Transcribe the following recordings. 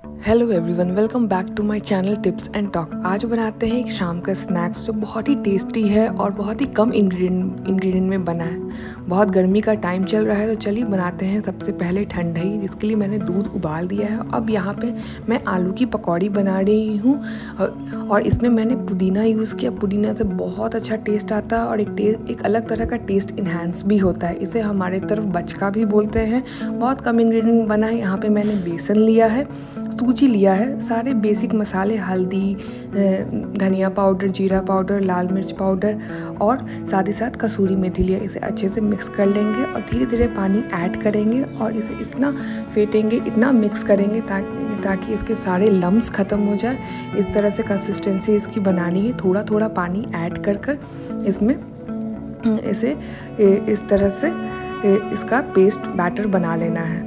Hello everyone, welcome back to my channel tips and talk. आज बनाते हैं एक शाम का स्नैक्स जो बहुत ही टेस्टी है और बहुत ही कम इंग्रेडिएंट में बना है। बहुत गर्मी का टाइम चल रहा है तो चलिए बनाते हैं। सबसे पहले ठंडाई, जिसके लिए मैंने दूध उबाल दिया है। अब यहाँ पे मैं आलू की पकौड़ी बना रही हूँ और इसमें मैंने पुदीना यूज़ किया। पुदीना से बहुत अच्छा टेस्ट आता है और एक अलग तरह का टेस्ट इन्हांस भी होता है। इसे हमारे तरफ बचका भी बोलते हैं। बहुत कम इंग्रेडिएंट बना है। यहाँ पे मैंने बेसन लिया है, सूजी लिया है, सारे बेसिक मसाले हल्दी, धनिया पाउडर, जीरा पाउडर, लाल मिर्च पाउडर और साथ ही साथ कसूरी मेथी लिया। इसे अच्छे से मिक्स कर लेंगे और धीरे धीरे पानी ऐड करेंगे और इसे इतना फेंटेंगे, इतना मिक्स करेंगे ताकि इसके सारे लम्स ख़त्म हो जाए। इस तरह से कंसिस्टेंसी इसकी बनानी है। थोड़ा थोड़ा पानी ऐड कर इसमें इसे इस तरह से इसका पेस्ट बैटर बना लेना है।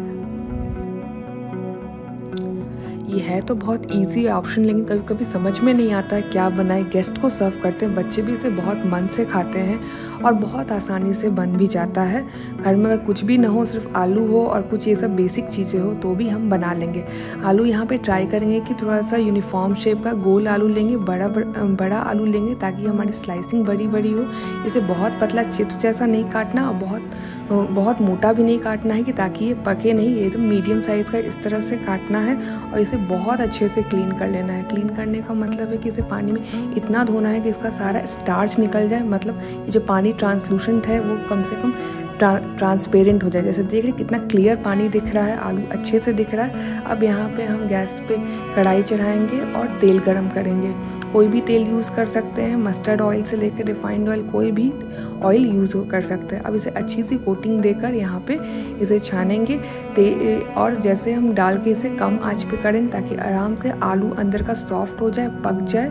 ये है तो बहुत इजी ऑप्शन, लेकिन कभी कभी समझ में नहीं आता है क्या बनाए। गेस्ट को सर्व करते हैं, बच्चे भी इसे बहुत मन से खाते हैं और बहुत आसानी से बन भी जाता है। घर में अगर कुछ भी ना हो, सिर्फ आलू हो और कुछ ये सब बेसिक चीज़ें हो तो भी हम बना लेंगे। आलू यहाँ पे ट्राई करेंगे कि थोड़ा सा यूनिफॉर्म शेप का गोल आलू लेंगे, बड़ा आलू लेंगे ताकि हमारी स्लाइसिंग बड़ी बड़ी हो। इसे बहुत पतला चिप्स जैसा नहीं काटना और बहुत मोटा भी नहीं काटना है कि ताकि ये पके नहीं। ये तो मीडियम साइज़ का इस तरह से काटना है और इसे बहुत अच्छे से क्लीन कर लेना है। क्लीन करने का मतलब है कि इसे पानी में इतना धोना है कि इसका सारा स्टार्च निकल जाए। मतलब ये जो पानी ट्रांसलूसेंट है वो कम से कम ट्रांसपेरेंट हो जाए। जैसे देख रहे कितना क्लियर पानी दिख रहा है, आलू अच्छे से दिख रहा है। अब यहाँ पे हम गैस पे कढ़ाई चढ़ाएंगे और तेल गरम करेंगे। कोई भी तेल यूज़ कर सकते हैं, मस्टर्ड ऑयल से लेकर रिफाइंड ऑयल, कोई भी ऑयल यूज़ कर सकते हैं। अब इसे अच्छी सी कोटिंग देकर यहाँ पे इसे छानेंगे और जैसे हम डाल के इसे कम आंच पे करें ताकि आराम से आलू अंदर का सॉफ्ट हो जाए, पक जाए।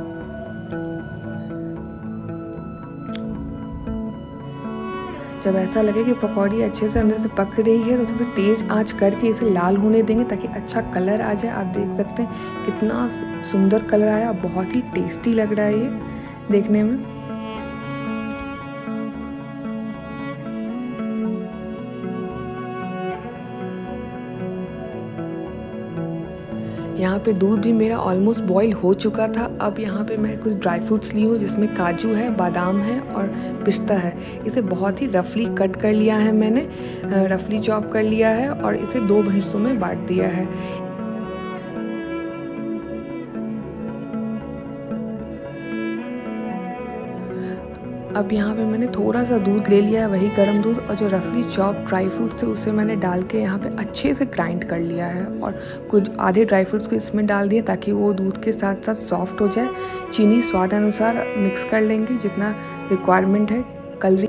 जब ऐसा लगे कि पकौड़ी अच्छे से अंदर से पक रही है तो फिर तेज़ आंच करके इसे लाल होने देंगे ताकि अच्छा कलर आ जाए। आप देख सकते हैं कितना सुंदर कलर आया, बहुत ही टेस्टी लग रहा है ये देखने में। यहाँ पे दूध भी मेरा ऑलमोस्ट बॉईल हो चुका था। अब यहाँ पे मैं कुछ ड्राई फ्रूट्स ली हूँ जिसमें काजू है, बादाम है और पिस्ता है। इसे बहुत ही रफली कट कर लिया है मैंने, रफली चॉप कर लिया है और इसे 2 हिस्सों में बांट दिया है। अब यहाँ पे मैंने थोड़ा सा दूध ले लिया है, वही गर्म दूध, और जो रफली चॉप ड्राई फ्रूट्स है उसे मैंने डाल के यहाँ पे अच्छे से ग्राइंड कर लिया है और कुछ आधे ड्राई फ्रूट्स को इसमें डाल दिया ताकि वो दूध के साथ साथ सॉफ्ट हो जाए। चीनी स्वाद अनुसार मिक्स कर लेंगे जितना रिक्वायरमेंट है। कलरी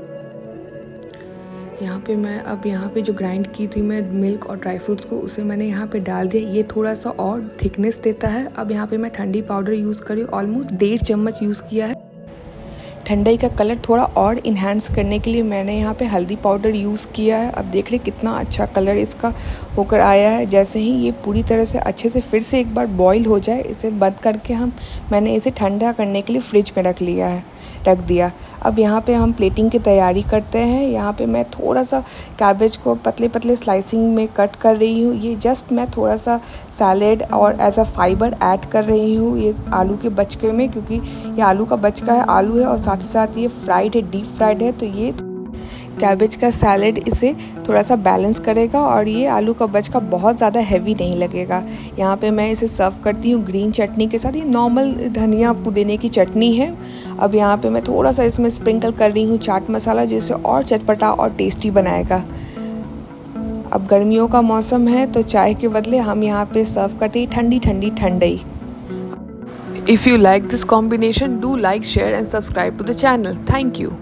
यहाँ पे जो ग्राइंड की थी मैं मिल्क और ड्राई फ्रूट्स को, उसे मैंने यहाँ पे डाल दिया। ये थोड़ा सा और थिकनेस देता है। अब यहाँ पे मैं ठंडी पाउडर यूज़ करी, ऑलमोस्ट 1.5 चम्मच यूज़ किया है। ठंडाई का कलर थोड़ा और इन्हांस करने के लिए मैंने यहाँ पे हल्दी पाउडर यूज़ किया है। अब देख रहे कितना अच्छा कलर इसका होकर आया है। जैसे ही ये पूरी तरह से अच्छे से फिर से एक बार बॉईल हो जाए, इसे बंद करके मैंने इसे ठंडा करने के लिए फ्रिज में रख दिया। अब यहाँ पे हम प्लेटिंग की तैयारी करते हैं। यहाँ पे मैं थोड़ा सा कैबेज को पतले पतले स्लाइसिंग में कट कर रही हूँ। ये जस्ट मैं थोड़ा सा सैलेड और एज अ फाइबर ऐड कर रही हूँ ये आलू के बचके में, क्योंकि ये आलू का बचका है, आलू है और साथ ही साथ ये फ्राइड है, डीप फ्राइड है, तो ये कैबेज का सैलेड इसे थोड़ा सा बैलेंस करेगा और ये आलू का बचका बहुत ज़्यादा हैवी नहीं लगेगा। यहाँ पे मैं इसे सर्व करती हूँ ग्रीन चटनी के साथ। ये नॉर्मल धनिया पुदीने की चटनी है। अब यहाँ पे मैं थोड़ा सा इसमें स्प्रिंकल कर रही हूँ चाट मसाला, जिससे और चटपटा और टेस्टी बनाएगा। अब गर्मियों का मौसम है तो चाय के बदले हम यहाँ पे सर्व करते हैं ठंडी ठंडी ठंडाई। If you like this combination, do like, share and subscribe to the channel. Thank you.